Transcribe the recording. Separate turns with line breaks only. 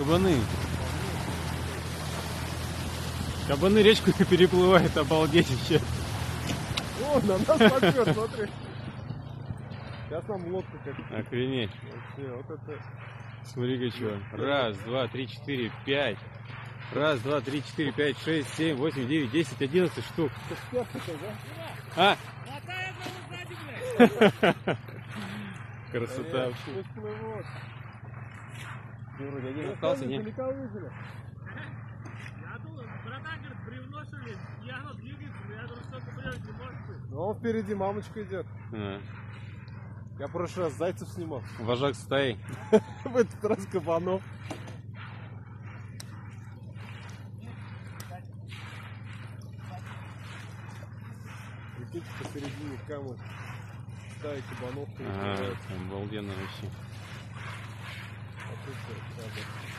Кабаны. Кабаны речку переплывают, обалдеть вообще.
О, на нас поплет, смотри. Сейчас нам лодку как.
Охренеть.
Вообще, вот это.
Смотри-ка, что. Раз, два, три, четыре, пять. Раз, два, три, четыре, пять, шесть, семь, восемь, девять, 10, 11 штук.
Это такой, да?
А? Красота вообще.
Пусть плывут.
Ты вроде один остался, не?
Я
думал, братан, говорит, бревно что ли? И оно двигается, но я думаю, столько бревен не может быть.
Ну, он впереди, мамочка идет. Я в прошлый раз зайцев снимал.
Вожак стаи.
В этот раз кабанов. Прикиньте, посередине камы стаи кабанов.
Обалденно вообще.
А тут